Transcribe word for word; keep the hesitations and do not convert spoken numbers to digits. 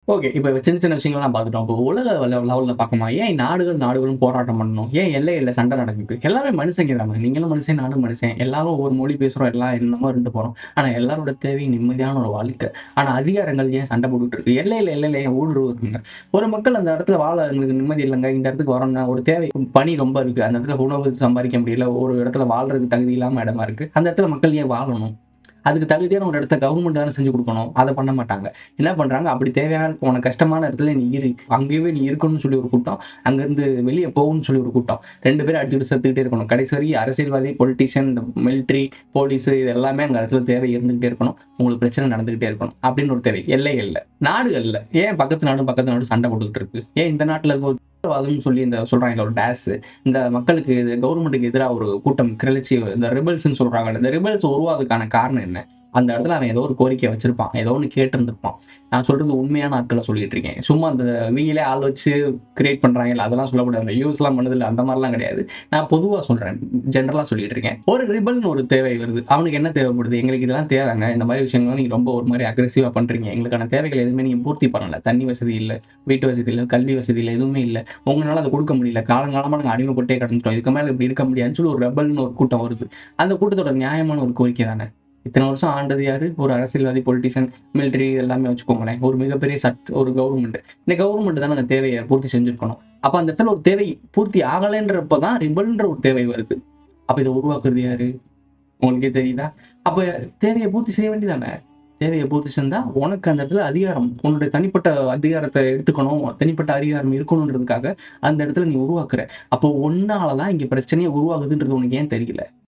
Okay. இப்ப சின்ன சின்ன விஷயங்கள்லாம் பார்த்துட்டோம். இப்போ உலக லெவ லெவல்ல பார்க்கணுமா, ஏன் நாடுகள் நாடுகளும் போராட்டம் பண்ணணும்? ஏன் எல்லை எல்லை சண்டை நடக்குது? எல்லாமே மனுஷங்க தானே. நீங்களும் மனுஷன், நானும் மனுஷன். எல்லாரும் ஒவ்வொரு மொழி பேசுறோம். எல்லாம் என்னமோ இருந்துட்டு போறோம். ஆனா எல்லாரோட தேவையும் நிம்மதியான ஒரு வாழ்க்கை. ஆனா அதிகாரங்கள் ஏன் சண்டை போட்டுட்டு இருக்கு? எல்லையில எல்லையில ஏன் ஊடுருவுதுங்க? ஒரு மக்கள் அந்த இடத்துல வாழ எங்களுக்கு நிம்மதி இல்லங்க. இந்த இடத்துக்கு வரணும்னா ஒரு தேவை பணி ரொம்ப இருக்கு. அந்த இடத்துல உணவு சம்பாரிக்க முடியல. ஒரு இடத்துல வாழ்றதுக்கு தகுதி இல்லாம இடமா இருக்கு. அந்த இடத்துல மக்கள் ஏன் வாழணும்? அதுக்கு தகுதியான ஒரு இடத்த கவர்மெண்ட் தானே செஞ்சு குடுக்கணும். அத பண்ண மாட்டாங்க. என்ன பண்றாங்க, அப்படி தேவையான உனக்கு கஷ்டமான இடத்துல நீ இரு. அங்கேயே நீ இருக்கணும்னு சொல்லி ஒரு கூட்டம். அங்கருந்து வெளிய போன்னு சொல்லி ஒரு கூட்டம். ரெண்டு பேரும் அடிச்சுக்கிட்டு செத்துக்கிட்டே இருக்கணும். கடைசி வரைக்கும் அரசியல்வாதி, பொலிட்டீஷியன், இந்த மிலிட்டரி, போலீஸ் இது எல்லாமே அங்க இடத்துல தேவை இருந்துகிட்டே இருக்கணும். உங்களுக்கு பிரச்சனை நடந்துகிட்டே இருக்கணும். அப்படின்னு ஒரு தேவை. எல்லைகள்ல. நாடுகள்ல. ஏன் பக்கத்து நாடும், பக்கத்து நாடும் சண்டை போட்டுக்கிட்டு இருக்கு? ஏன் இந்த நாட்டுல இருக்க ஒரு தீவிரவாதம்னு சொல்லி இந்த சொல்றாங்கல்ல ஒரு டேஷ் இந்த மக்களுக்கு இது கவர்மெண்ட்டுக்கு எதிரா ஒரு கூட்டம் கிளர்ச்சி இந்த ரிபல்ஸ்ன்னு சொல்றாங்கல்ல. இந்த ரிபல்ஸ் உருவாகுறதுக்கான காரணம் என்ன? அந்த இடத்துல அவன் ஏதோ ஒரு கோரிக்கை வச்சிருப்பான். ஏதோ ஒண்ணு கேட்டிருந்திருப்பான். நான் சொல்றது உண்மையான ஆட்கள சொல்லிட்டு இருக்கேன். சும்மா அந்த இவங்களே ஆள் வச்சு கிரியேட் பண்றாங்கல்ல, அதெல்லாம் சொல்லக்கூடாது. அந்த யூஎஸ்லாம் பண்ணுதில்ல, அந்த மாரிலாம் கிடையாது. நான் பொதுவா சொல்றேன். ஜெனரலா சொல்லிட்டு இருக்கேன். ஒரு ரிபல்ன்னு ஒரு தேவை வருது. அவனுக்கு என்ன தேவைப்படுது? எங்களுக்கு இதெல்லாம் தேவைங்க. இந்த மாரி விஷயங்கள்லாம் நீங்க ரொம்ப ஒரு மாரி அக்ரெசிவா பண்றீங்க. எங்களுக்கான தேவைகள் எதுவுமே நீங்க பூர்த்தி பண்ணல. தண்ணி வசதி இல்ல, வீட்டு வசதி இல்ல, கல்வி வசதி இல்ல, எதுவுமே இல்ல. உங்களால அத குடுக்க முடியல. காலங்காலமா நாங்க அடிமைப்பட்டே கிடந்துட்டோம். இதுக்கு மேல இப்படி இருக்க முடியாதுன்னு சொல்லி ஒரு ரெபல்ன்னு ஒரு கூட்டம் வருது. அந்த கூட்டத்தோட நியாயமான ஒரு கோரிக்கை தானே. இத்தன வருஷம் ஆண்டது யாரு? ஒரு அரசியல்வாதி, பொலிட்டீஷியன், மிலிட்டரி எல்லாமே வச்சுக்கோங்களேன். ஒரு மிகப்பெரிய சட் ஒரு கவர்மெண்ட். இந்த கவர்மெண்ட் தானே அந்த தேவைய பூர்த்தி செஞ்சிருக்கணும். அப்ப அந்த இடத்துல ஒரு தேவை பூர்த்தி ஆகலைன்றப்ப தான் ரிபல்ன்ற ஒரு தேவை வருது. அப்ப இத உருவாக்குறது யாரு? உங்களுக்கே தெரியுதா? அப்ப தேவைய பூர்த்தி செய்ய வேண்டியதானே? தேவைய பூர்த்தி செஞ்சா உனக்கு அந்த இடத்துல அதிகாரம், உன்னுடைய தனிப்பட்ட அதிகாரத்த எடுத்துக்கணும், தனிப்பட்ட அதிகாரம் இருக்கணும்ன்றதுக்காக அந்த இடத்துல நீ உருவாக்குற. அப்போ உன்னால தான் இங்க பிரச்சனையே உருவாகுதுன்றது உனக்கு ஏன் தெரியல?